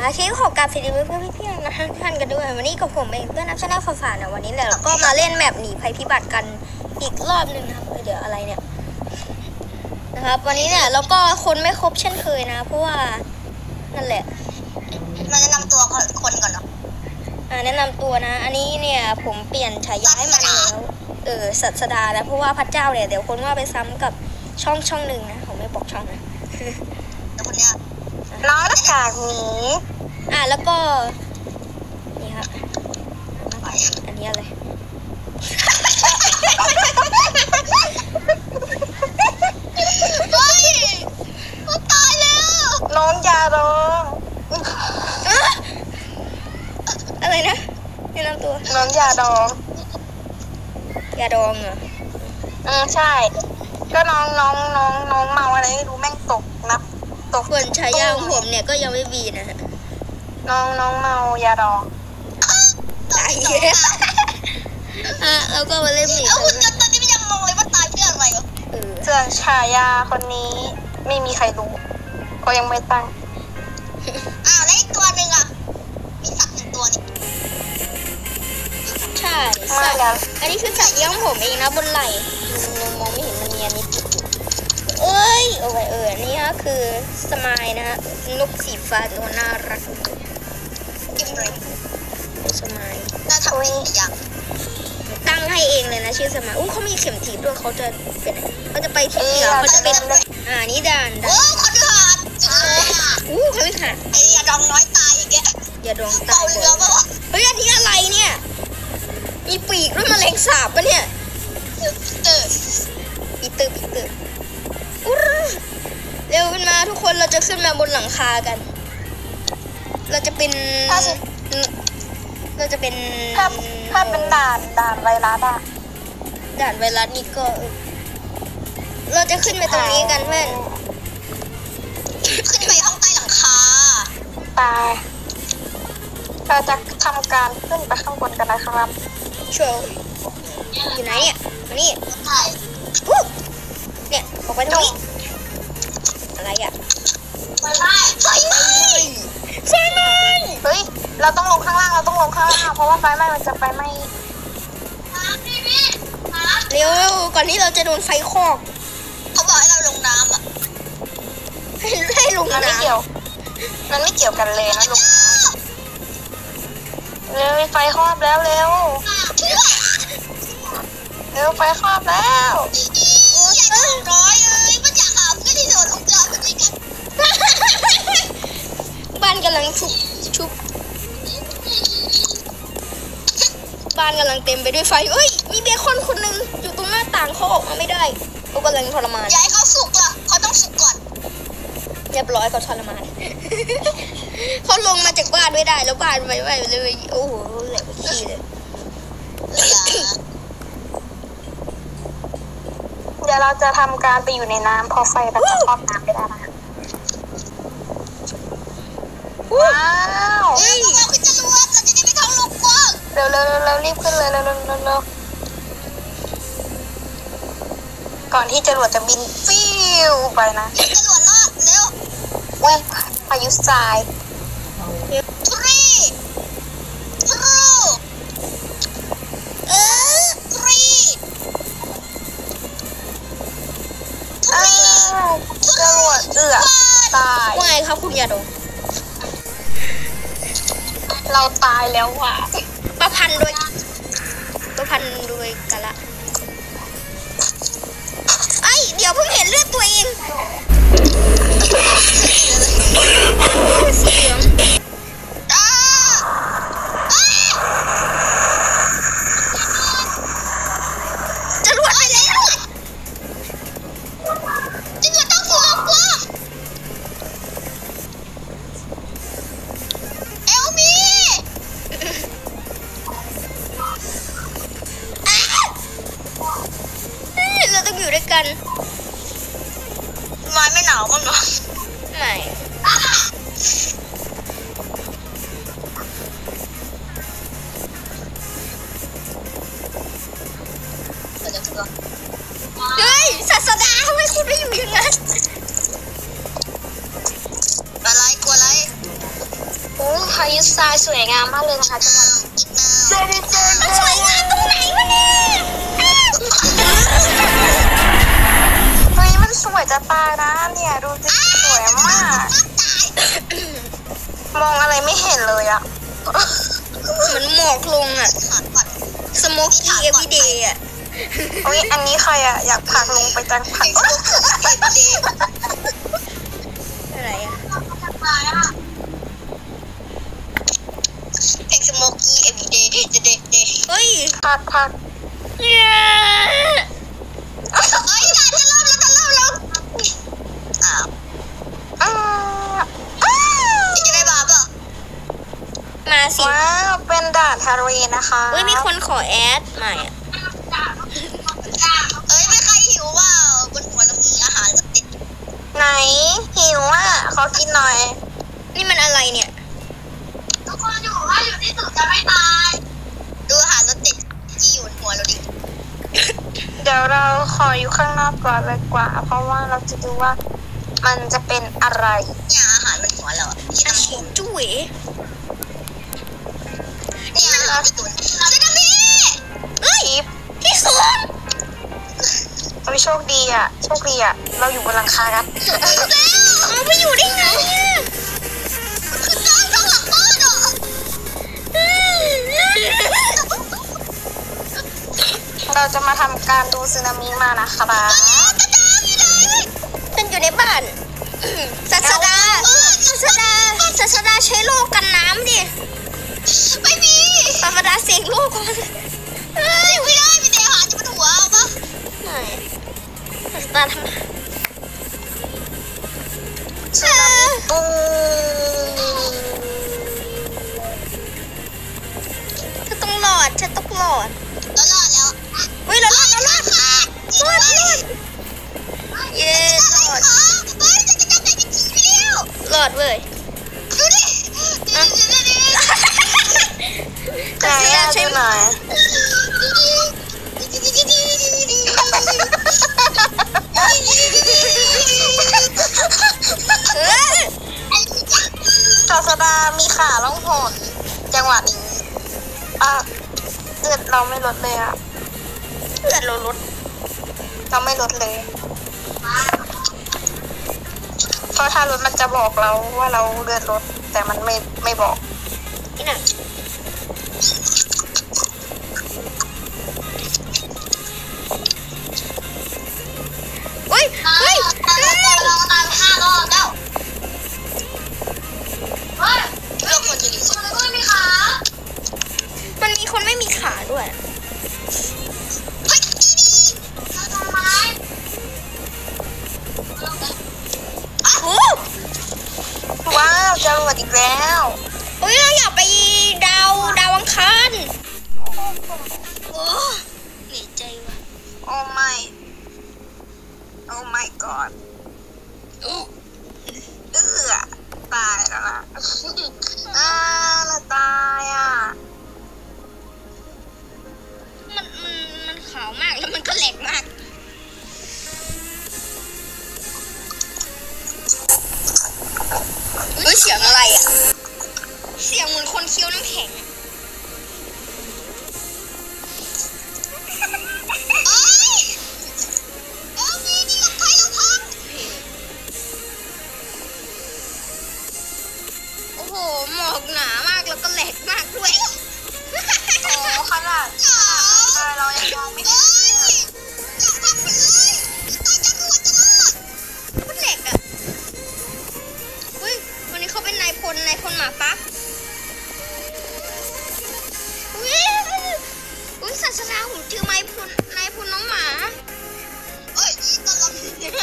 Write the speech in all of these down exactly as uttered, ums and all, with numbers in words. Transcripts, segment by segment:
อาชีพของการฟิลิปเพื่อนพี่ๆนะท่านกันด้วยวันนี้กับผมเองเพื่อนนักชนะฝ่าๆนะวันนี้เราก็มาเล่นแมปหนีภัยพิบัติกันอีกรอบหนึ่งนะครับเดี๋ยวอะไรเนี่ยนะครับวันนี้เนี่ยเราก็คนไม่ครบเช่นเคยนะเพราะว่านั่นแหละมาแนะนำตัวคนก่อนเนาะอ่าแนะนำตัวนะอันนี้เนี่ยผมเปลี่ยนฉายาให้มันแล้วเออศาสดาแล้วเพราะว่าพระเจ้าเนี่ยเดี๋ยวคนว่าไปซ้ำกับช่องช่องหนึ่งนะผมไม่บอกช่องนะแต่คนเนี้ยน้องหน้ากากหมีอ่ะแล้วก็นี่ครับอันนี้อะไรเฮ้ยเขาตายแล้วน้องยาดองอะไรนะแนะนำตัวน้องยาดองยาดองเหรออืมใช่ก็น้องน้องน้องน้องเมาอะไรไม่รู้แม่งตกนะตกส่วนฉายาของผมเนี่ยก็ยังไม่มีนะฮะน้องน้องเมายาดองตายเยอะอ่ะเราก็มาเล่นหมีแล้วคุณตอนนี้ไม่ยังงงเลยว่าตายเพื่ออะไรเหรอส่วนฉายาคนนี้ไม่มีใครรู้ก็ยังไม่ตั้งอ้าวแล้วอีกตัวหนึ่งอ่ะมีสัตว์หนึ่งตัวนี่ใช่สัตว์อันนี้คือสัตว์เลี้ยงผมเองนะบนไหล่ยังมองไม่เห็นมันเนียนนิดเอ้ยโอ้ยเออนี่ฮะคือสมายนะฮะนกสีฟ้าตัวน่ารักจิ้มเลยสมายน่าทำอย่างตั้งให้เองเลยนะชื่อสมายอู้เขามีเข็มทิศด้วยเขาจะเป็นเขาจะไปที่เหนือเขาจะเป็นอ่านี่ด่านโอ้คฤหาสน์อู้คฤหาสน์ไอ้ยาดองน้อยตายอีกแกอย่าดองตายเฮ้ยอันนี้อะไรเนี่ยมีปีกด้วยแมลงสาบปะเนี่ยเตอปีเตอร์ปีเตอร์เร็วขึ้นมาทุกคนเราจะขึ้นมาบนหลังคากันเราจะเป็นเราจะเป็นถ้าถ้าเป็นด่านด่านไวรัสอะด่านไวรัสนี่ก็เราจะขึ้นไปตรงนี้กันเพื่อนขึ้นไปห้องใต้หลังคาตายเราจะทำการขึ้นไปข้างบนกันนะครับโชว์อยู่ไหนเนี่ยนี่เนี่ยออกไปตรงนี้อะไรอ่ะไฟไหม้ไฟไหม้ไฟไหม้เฮ้ยเราต้องลงข้างล่างเราต้องลงข้างล่างเพราะว่าไฟไหม้มันจะไฟไหม้เร็วก่อนที่เราจะโดนไฟคอกเขาบอกให้เราลงน้ำอ่ะให้ให้ลงน้ำมันไม่เกี่ยวมันไม่เกี่ยวกันเลยนะลงน้ำเร็วไฟครอบแล้วเร็วเร็วไฟครอบแล้วร้อยเลยมันอยากหาเพื่อนที่โดดลงจอดด้วยกันบ้านกำลังชุบชุบบ้านกำลังเต็มไปด้วยไฟเอ้ยมีเบคอนคนหนึ่งอยู่ตรงหน้าต่างเขาออกมาไม่ได้เขากำลังทรมานอย่าให้เขาสุกล่ะเขาต้องสุกก่อนเรียบร้อยเขาทรมานเขาลงมาจากบ้านไม่ได้แล้วบ้านไปไปเลยโอ้โหแหลกขี้เลยเดี๋ยวเราจะทำการไปอยู่ในน้ำพอไฟมันจะครอบน้ำไปได้นะว้าวเฮ้ยเราขึ้นจรวดเราจะได้ไปท้องโลกกว้างเร็วเร็วเร็วรีบขึ้นเลยเร็วเร็วเร็วเร็วก่อนที่จรวดจะบินฟิวไปนะจรวดรอดเร็ววิ่งพายุทรายทรีทรูเออทรีจรวดเอือตายว่าไงครับคุณยาดงเราตายแล้วว่ะประพันธ์ด้วยประพันธ์ด้วยกันละไอ้เดี๋ยวเพิ่งเห็นเลือดตัวเองเสียงจรวดไปแล้วจรวดต้องฟูกว่าเอลมีเราต้องอยู่ด้วยกันไม่ไม่หนาวมั้งเนาะไม่เฮ้ยศาสดาทำไมคุณไม่อยู่อย่างนั้นอะไรกลัวอะไรทรายสวยงามมากเลยนะคะจังหวัดมันสวยงามตรงไหนวะเนี่ยเฮ้ยมันสวยจะตายนะเนี่ยดูสิสวยมาก มองอะไรไม่เห็นเลยอะเหมือนหมอกลงอะสโมกี้เอวีเดย์อะเฮ้ยอันนี้ใครอะอยากผลักลงไปจังผักอะไรอะเพลงสโมกี้เอวีเดย์เดย์เดย์เฮ้ยผักผักเนี่ยเฮ้ยด่าจะเริ่มแล้วจะเริ่มแล้วอ้าวอ้าวจะได้บาปอ่ะมาสิว้าวเป็นด่านทะเลนะคะเฮ้ยมีคนขอแอดใหม่อะเอ้ยไม่ใครหิวว่าบนหัวเรามีอาหารรสติดไหนหิวอ่ะขอกินหน่อยนี่มันอะไรเนี่ยทุกคนอยู่ว่าอยู่ที่สุดจะไม่ตายดูอาหารรสติดที่อยู่บนหัวเราดิเดี๋ยวเราขออยู่ข้างนอกก่อนเลยกว่า เพราะว่าเราจะดูว่ามันจะเป็นอะไรเนี่ยอาหารบนหัวเราอ่ะที่อาน้ำชิมันจุ๋ยนี่มันเราที่ตุนเจดามีเฮ้ยที่สุดเราโชคดีอ่ะโชคดีอ่ะเราอยู่บนหลังคาครับเอาไปอยู่ได้ไงเนี่ยคือตั้งข้างหลังบ้านอ่ะเราจะมาทำการดูสึนามิมานะคะบ้าฉันอยู่ในบ้านศาสดาศาสดาศาสดาใช้โล่กันน้ำดิไม่มีศาสดาเสกโล่ก่อนเฮ้ยไม่ได้มีแต่อาหารจะมาหัวเอาปะไหนศาสดาทำสึนามิปูฉันต้องหลอดฉันต้องหลอดแล้วรอดแล้วเฮ้ยเรารอดเรารอดรอดรอดเย้รอดเฮ้ยจะจะจะจะขี่ไปแล้วรอดเว้ยดูดิดูดิดูดิศาสดาใช้ไหนเฮ้ยศาสดามีขาล่องหนจังหวะนี้อ่ะเลือดเราไม่ลดเลยอะเลือดเราลดเราไม่ลดเลย เพราะถ้ารถมันจะบอกเราว่าเราเลือดลดแต่มันไม่ไม่บอกนี่น่ะเฮ้ยเฮ้ยเฮ้ยเราตายห้ารอบแล้วเฮ้ยเราควรจะรีสอร์ทไม่มีขามันมีคนไม่มีขาด้วยเฮ้ยดีดีเราทำไมโอ้ว้าวจรวดอีกแล้วเฮ้ยเราอยากไปดาวดาวอังคารโอ้เหนื่อยใจว่ะโอ้ไม่โอ้ my god โอ้เอื้อตายแล้วนะอ่าเราตายอ่ะมันมันมันขาวมากแล้วมันก็แหลกมากเฮ้ยเสียงอะไรอ่ะเสียงเหมือนคนเคี้ยวน้ำแข็งอะเอ้ยเอ้ยนี่นี่กับใครเราพังโอ้โหหมอกหนามากแล้วก็แหลกมากด้วยโอ้ขนาดเออเรายังมองไม่เห็นอยากทำไปเลยตายจะรวดจะรอดมันแหลกอ่ะเฮ้ยวันนี้เขาเป็นนายพลนายพลหมาปักอุ้ยอุ้ยศาสนาผมชื่อไม้พลนายพลน้องหมาเอ้ยนี่ตอนเราเราเป็น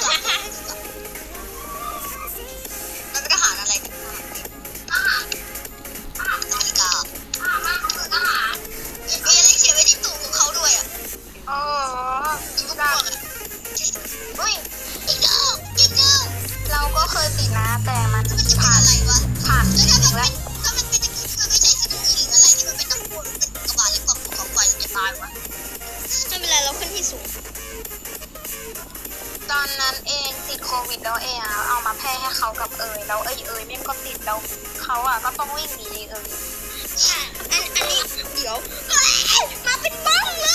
ทหารอะไรกันทหารทหารนาฬิกาทหารมันคือทหารมีอะไรเขียนไว้ที่ตูดของเขาด้วยอ่ะอ๋อมีพวกพวกอ่ะเฮ้ยอีกแล้วอีกแล้วเราก็เคยติดนะแต่มันมันจะเป็นอะไรวะผ่านแล้วถ้ามันเป็นถ้ามันเป็นตะกี้ที่มันไม่ใช่สีน้ำเงินหรืออะไรที่มันเป็นน้ำพุมันเป็นกระบาดหรือเปล่าภูเขาไฟจะตายวะไม่เป็นไรเราขึ้นที่สูงตอนนั้นเองติดโควิดแล้วเองอะเอามาแพ้ให้เขากับเอ๋ยแล้วเอ้ยเอ๋ยแม่งก็ติดแล้วเขาอ่ะก็ต้องวิ่งหนีเอ๋ยอ่ะอันอันนี้เดี๋ยวเอ้ยมาเป็นบ้องเลย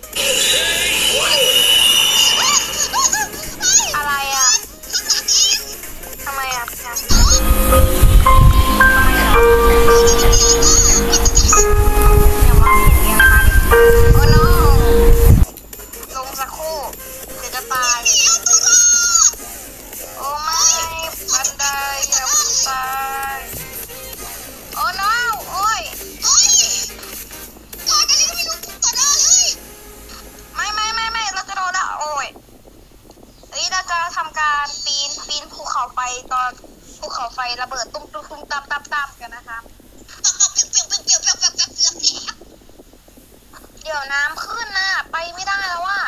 อะไรอ่ะทำไมอ่ะพี่นะอย่ามาเห็นมีอะไรมาดิโอ้ no ลงสักครู่เดี๋ยวจะตายโอ้ไม่บันไดอย่าตายโอ้ no โอ้ยโอ้ยก่อนอันนี้ก็ไม่รู้ก่อนเลยไม่ไม่ไม่ไม่เราจะโดนละโอ้ยเฮ้ยเราจะทำการปีนปีนภูเขาไฟตอนภูเขาไฟระเบิดตุ้มตุ้มตุ้มตับตับตับกันนะคะตับตับเปียกเปียกเปียกเปียกเปียกเปียกเปียกเปียกเปียกเดี๋ยวน้ำขึ้นนะไปไม่ได้แล้วว่ะ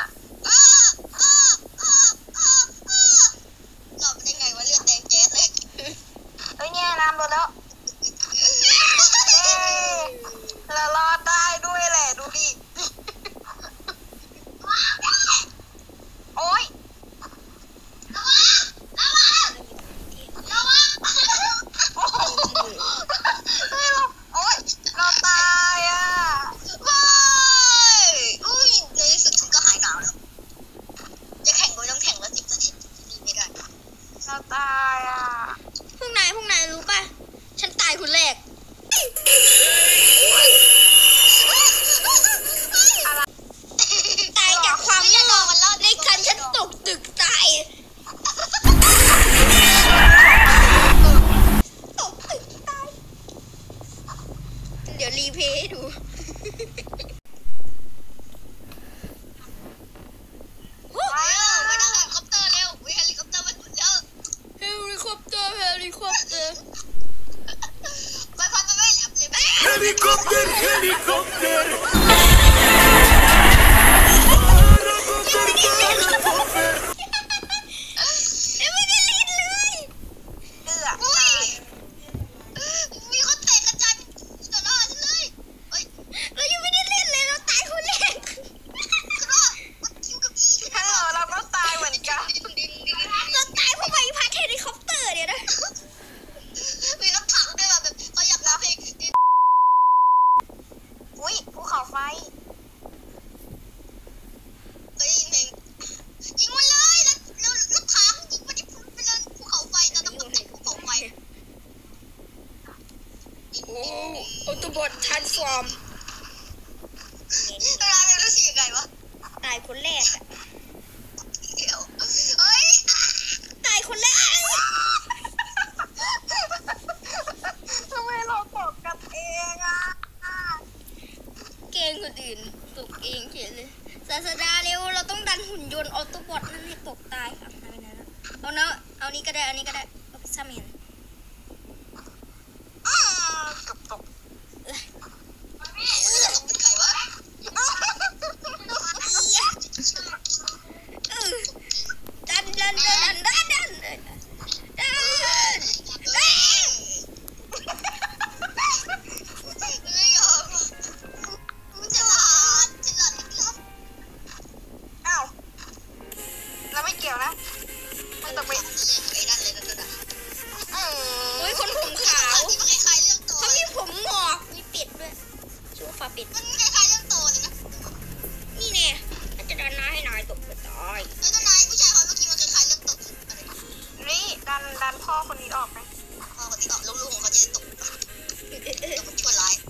หลบได้ไงวะเลือดแดงแจ๊ดเลยเฮ้ยเนี่ยน้ำลดแล้วเรารอดได้ด้วยแหละดูดิโอ๊ยระวังระวังระวังโอ้โหเฮ้ยเราโอ๊ยเราตายอ่ะว้ายอุ้ยในที่สุดฉันก็หายหนาวแล้วจะแข่งก็ต้องแข่งแล้วสิบนาทีไม่ได้เราตายอ่ะพวกนายพวกนายรู้ป่ะฉันตายคนแรกตายจากความโง่ในการฉันตกตึกตายตกตึกตายเดี๋ยวรีเพย์ให้ดูว้าวมานั่งเฮลิคอปเตอร์เร็ววิเฮลิคอปเตอร์มันเยอะเฮลิคอปเตอร์เฮลิคอปเตอร์ไปไปไปไปแอบเลยแม่ Helicopter, helicopter. ยังไม่ได้เล่นเลยเดือดอุ้ยมีคนเตะกระจายต่อหน้าฉันเลยเฮ้ยเรายังไม่ได้เล่นเลยเราตายคนแรกคือว่ามันคิวกับอีฮัลโหลเราก็ตายเหมือนกันเราตายเพราะใบพัดเฮลิคอปเตอร์เนี่ยนะมีรถถังด้วยแบบเขาอยากร้องเพลงอุ้ยภูเขาไฟเฮ้ยหนึ่งยิงมันเลยแล้วแล้วรถถังยิงมันที่พุ่งไปเลยภูเขาไฟจะต้องตกแต่งภูเขาไฟโอ้ออโตบอททรานส์ฟอร์มเวลาเรารู้สึกยังไงวะตายคนแรกอะเดี๋ยวเฮ้ยตายคนแรกทำไมเราตกกันเองอ่ะเกงคนอื่นตกเองเฉยเลยศาสดาเร็วเราต้องดันหุ่นยนต์ออโตบอทนั่นให้ตกตายครับไม่เป็นไรแล้วเอาเนาะเอานี้ก็ได้เอานี้ก็ได้เอาพิซซ่าแมนอืมเกือบตกเฮ้ยจะตกเป็นใครวะเออดันดันดันดันดันดันดันเอ้ยไม่ยอมมันจะหลาดจะหลาดอีกแล้วอ้าวเราไม่เกี่ยวนะมันตกไปไอ้นั่นเลยนั่นน่ะอืมโอ้ยคนผมขาวที่มันคล้ายๆเรื่องโตเขามีผมงอกมีเป็ดด้วยชื่อว่าฟ้าเป็ดมันคล้ายๆเรื่องโตเลยนะนี่แน่มันจะดันน้าให้นายตกไปตายไอ้ต้นนายผู้ชายคนเมื่อกี้มันคล้ายๆเรื่องโตอะไรนี่ดันดันพ่อคนนี้ออกไหมพ่อคนนี้ออกลูกๆของเขาจะได้ตกเราเป็นชั่วร้าย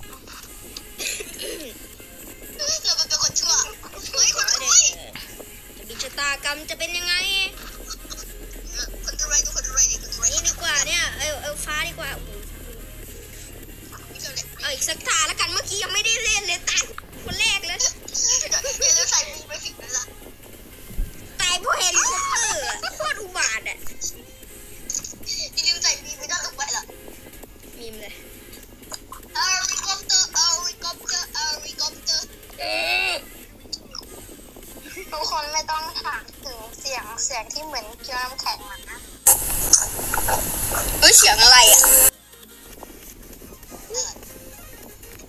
เราเป็นคนชั่วเฮ้ยคนรวยจะมีชะตากรรมจะเป็นยังไงคนรวยดูคนรวยดิคนรวยนี่ดีกว่าเนี่ยเออเออฟ้าดีกว่าโอ้โหเอาอีกสักตาแล้วกันเมื่อกี้ยังไม่ได้เล่นเลยตายคนแรกเลยอย่าลืมใส่มีไปสิบนั่นละตายเพราะเฮลิคอปเตอร์อะโคตรอุบาทอ่ะอย่าลืมใส่มีไปด้านลงไปละมีมเลยเฮลิคอปเตอร์เฮลิคอปเตอร์เฮลิคอปเตอร์เออทุกคนไม่ต้องถามถึงเสียงเสียงที่เหมือนเคี้ยวน้ำแข็งนะเฮ้ยเสียงอะไรอ่ะ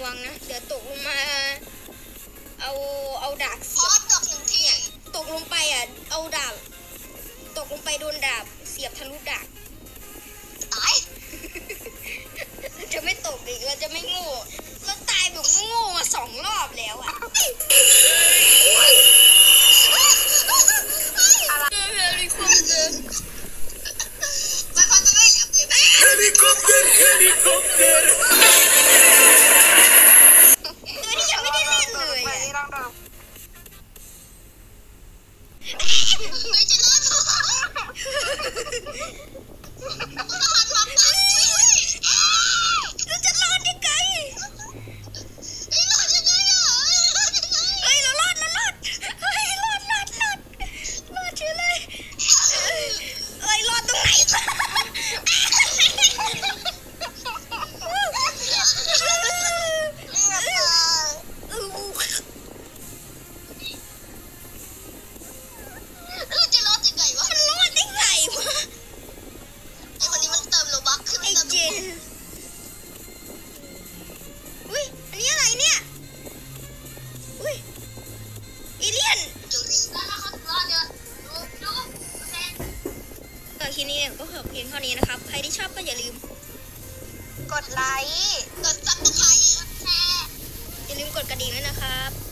วังนะเดี๋ยวตกลงมา เอาเอาดาบพเสีอยบดอกหนึ่งที่ตกลงไปอ่ะเอาดาบตกลงไปโดนดาบเสียบทะลุดาบตายจะไม่ตกอีกเราจะไม่โง่เราตายแบบโง่มาสองรอบแล้วอ่ะเฮลิคอปเตอร์ไปไปไปไปแอบเลยไป Helikopter, helikopter. ตัวนี้ยังไม่ได้เล่นเลยอ่ะไม่จะรอดหรอทหารมาปัดช่วยเราจะรอดยังไงไอ้รอดยังไงอ่ะรอดยังไงเฮ้ยเรารอดเรารอดเฮ้ยรอดรอดรอดรอดเฉยเลยเอ้ยรอดตรงไหนวะเราจะรอดยังไงวะมันรอดได้ไงวะไอ้คนนี้มันเติมโลบัคขึ้นไอ้เติมเจนอุ้ยอันนี้อะไรเนี่ยอุ้ยเอเลี่ยนจุดแล้วนะครับรอดเยอะดูดูแซงตอนที่นี้เนี่ยก็ขอเพียงเท่านี้นะครับ ใครที่ชอบก็อย่าลืมกดไลค์ กดซับสไครต์กดแชร์อย่าลืมกดกระดิ่งด้วยนะครับ